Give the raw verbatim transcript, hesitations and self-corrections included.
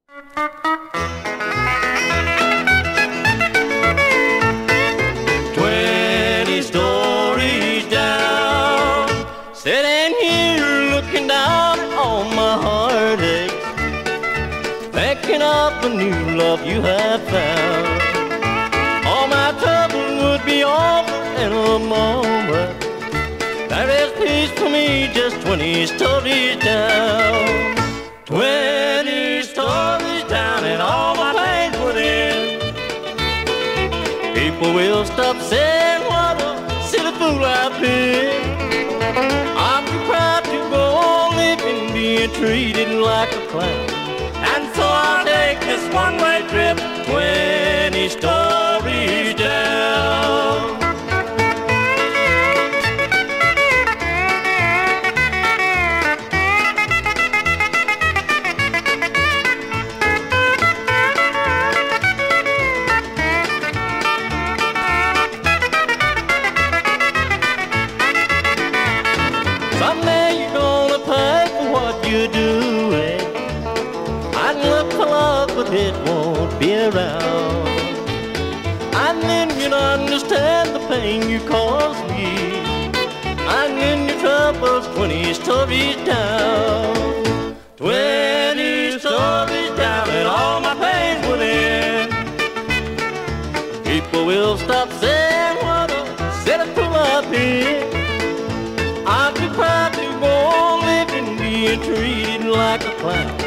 Twenty stories down, sitting here looking down at all my heartaches, thinking of the new love you have found. All my trouble would be over in a moment. There is peace for me just twenty stories down. Twenty stories down and all my pains within. People will stop saying what a silly fool I've been. I'm too proud to go on living, being treated like a clown. And so I'll take this one-way trip, twenty stories down. Someday you're gonna pay for what you're doing. I'd look for love, but it won't be around. And then you'll understand the pain you caused me. And then your trouble's twenty stories down. Twenty stories down and all my pains within. People will stop saying what a silly fool I've been. I'm too proud to go on living, being treated like a clown.